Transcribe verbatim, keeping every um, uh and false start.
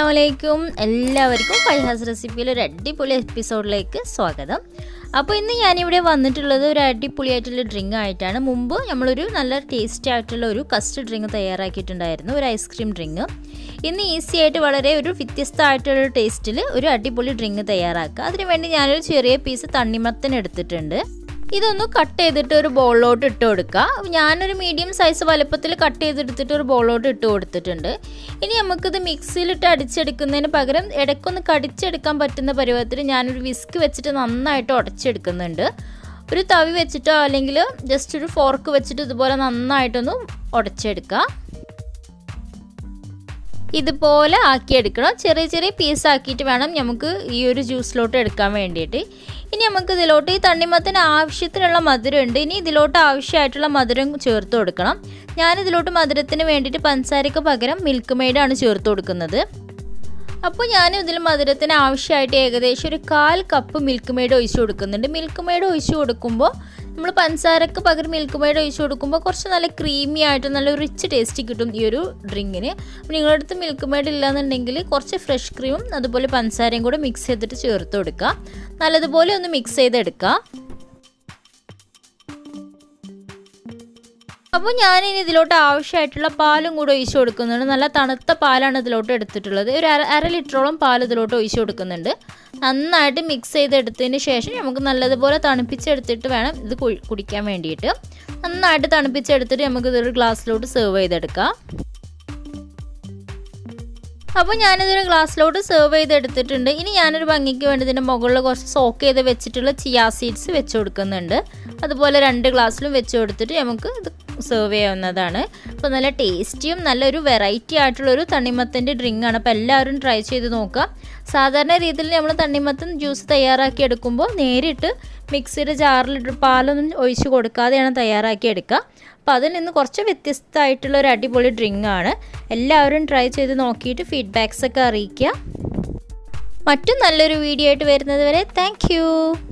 അസ്സലാമലൈക്കും എല്ലാവർക്കും ഫൈഹാസ് റെസിപ്പിയിൽ ഒരു അടിപൊളി എപ്പിസോഡിലേക്ക് സ്വാഗതം. അപ്പോൾ ഇന്ന് ഞാനിവിടെ വന്നിട്ടുള്ളത് ഒരു അടിപൊളിയായിട്ടുള്ള ഡ്രിങ്ക് ആയിട്ടാണ്. മുമ്പ് നമ്മളൊരു നല്ല ടേസ്റ്റി ആയിട്ടുള്ള ഒരു കസ്റ്റർഡ് ഡ്രിങ്ക് തയ്യാറാക്കിയിട്ടുണ്ടായിരുന്നു, ഒരു ഐസ്ക്രീം ഡ്രിങ്ക്. ഇന്ന് ഈസി ആയിട്ട് വളരെ ഒരു വ്യത്യസ്തമായിട്ടുള്ള ടേസ്റ്റിൽ ഒരു അടിപൊളി ഡ്രിങ്ക് തയ്യാറാക്കുക. അതിനുവേണ്ടി ഞാനൊരു ചെറിയ പീസ് തണ്ണിമത്തൻ എടുത്തിട്ടുണ്ട്. ഇതൊന്ന് കട്ട് ചെയ്തിട്ട് ഒരു ബോളിലോട്ട് ഇട്ട് കൊടുക്കുക. ഞാനൊരു മീഡിയം സൈസ് വലുപ്പത്തിൽ കട്ട് ചെയ്തെടുത്തിട്ട് ഒരു ബോളിലോട്ട് ഇട്ട് കൊടുത്തിട്ടുണ്ട്. ഇനി നമുക്കിത് മിക്സിയിലിട്ട് അടിച്ചെടുക്കുന്നതിന് പകരം ഇടയ്ക്കൊന്ന് കടിച്ചെടുക്കാൻ പറ്റുന്ന പരുവത്തിൽ ഞാനൊരു വിസ്ക് വെച്ചിട്ട് നന്നായിട്ട് ഉടച്ചെടുക്കുന്നുണ്ട്. ഒരു തവി വെച്ചിട്ടോ അല്ലെങ്കിൽ ജസ്റ്റ് ഒരു ഫോർക്ക് വെച്ചിട്ട് ഇതുപോലെ നന്നായിട്ടൊന്ന് ഉടച്ചെടുക്കുക. ഇതുപോലെ ആക്കിയെടുക്കണം. ചെറിയ ചെറിയ പീസ് ആക്കിയിട്ട് വേണം നമുക്ക് ഈ ഒരു ജ്യൂസിലോട്ട് എടുക്കാൻ വേണ്ടിയിട്ട്. ഇനി നമുക്ക് ഇതിലോട്ട് ഈ തണ്ണിമത്തന് ആവശ്യത്തിനുള്ള മധുരം ഉണ്ട്. ഇനി ഇതിലോട്ട് ആവശ്യമായിട്ടുള്ള മധുരം ചേർത്ത് കൊടുക്കണം. ഞാനിതിലോട്ട് മധുരത്തിന് വേണ്ടിയിട്ട് പഞ്ചസാരയ്ക്ക് പകരം മിൽക്ക് മെയ്ഡാണ് ചേർത്ത് കൊടുക്കുന്നത്. അപ്പോൾ ഞാൻ ഇതിൽ മധുരത്തിന് ആവശ്യമായിട്ട് ഏകദേശം ഒരു കാൽ കപ്പ് മിൽക്ക് മെയ്ഡ് ഒഴിച്ച് കൊടുക്കുന്നുണ്ട്. മിൽക്ക് മെയ്ഡ് ഒഴിച്ച് കൊടുക്കുമ്പോൾ നമ്മൾ പഞ്ചസാരക്ക് പകരം മിൽക്ക് മെയ്ഡ് ഒഴിച്ച് കൊടുക്കുമ്പോൾ കുറച്ച് നല്ല ക്രീമി ആയിട്ട് നല്ല റിച്ച് ടേസ്റ്റ് കിട്ടും ഈ ഒരു ഡ്രിങ്കിന്. അപ്പോൾ നിങ്ങളുടെ അടുത്ത് മിൽക്ക് മെയ്ഡ് ഇല്ലാന്നുണ്ടെങ്കിൽ കുറച്ച് ഫ്രഷ് ക്രീമും അതുപോലെ പഞ്ചസാരയും കൂടെ മിക്സ് ചെയ്തിട്ട് ചേർത്ത് കൊടുക്കുക. നല്ലതുപോലെ ഒന്ന് മിക്സ് ചെയ്തെടുക്കുക. അപ്പോൾ ഞാനിനി ഇതിലോട്ട് ആവശ്യമായിട്ടുള്ള പാലും കൂടെ ഒഴിച്ച് കൊടുക്കുന്നുണ്ട്. നല്ല തണുത്ത പാലാണ് ഇതിലോട്ട് എടുത്തിട്ടുള്ളത്. ഒരു അര അര ലിറ്ററോളം പാൽ ഇതിലോട്ട് ഒഴിച്ച് കൊടുക്കുന്നുണ്ട്. നന്നായിട്ട് മിക്സ് ചെയ്തെടുത്തതിന് ശേഷം നമുക്ക് നല്ലതുപോലെ തണുപ്പിച്ചെടുത്തിട്ട് വേണം ഇത് കുടിക്കാൻ വേണ്ടിയിട്ട്. നന്നായിട്ട് തണുപ്പിച്ചെടുത്തിട്ട് നമുക്ക് ഇതൊരു ഗ്ലാസ്സിലോട്ട് സെർവ് ചെയ്തെടുക്കാം. അപ്പോൾ ഞാനിതൊരു ഗ്ലാസ്സിലോട്ട് സെർവ് ചെയ്തെടുത്തിട്ടുണ്ട്. ഇനി ഞാനൊരു ഭംഗിക്ക് വേണ്ടി ഇതിൻ്റെ മുകളിൽ കുറച്ച് സോക്ക് ചെയ്ത് വെച്ചിട്ടുള്ള ചിയാ സീഡ്സ് വെച്ച് കൊടുക്കുന്നുണ്ട്. അതുപോലെ രണ്ട് ഗ്ലാസ്സിലും വെച്ച് കൊടുത്തിട്ട് നമുക്ക് ഇത് സെർവ് ചെയ്യാവുന്നതാണ്. അപ്പോൾ നല്ല ടേസ്റ്റിയും നല്ലൊരു വെറൈറ്റി ആയിട്ടുള്ളൊരു തണ്ണിമത്തൻ്റെ ഡ്രിങ്കാണ്. അപ്പോൾ എല്ലാവരും ട്രൈ ചെയ്ത് നോക്കുക. സാധാരണ രീതിയിൽ നമ്മൾ തണ്ണിമത്തൻ ജ്യൂസ് തയ്യാറാക്കി എടുക്കുമ്പോൾ നേരിട്ട് മിക്സിയുടെ ജാറിലിട്ട് പാലൊന്നും ഒഴിച്ച് കൊടുക്കാതെയാണ് തയ്യാറാക്കി എടുക്കുക. അപ്പോൾ അതിൽ നിന്ന് കുറച്ച് വ്യത്യസ്തമായിട്ടുള്ള ഒരു അടിപൊളി ഡ്രിങ്കാണ്. എല്ലാവരും ട്രൈ ചെയ്ത് നോക്കിയിട്ട് ഫീഡ്ബാക്സ് ഒക്കെ അറിയിക്കുക. മറ്റും നല്ലൊരു വീഡിയോ ആയിട്ട് വരുന്നത് വരെ താങ്ക് യു.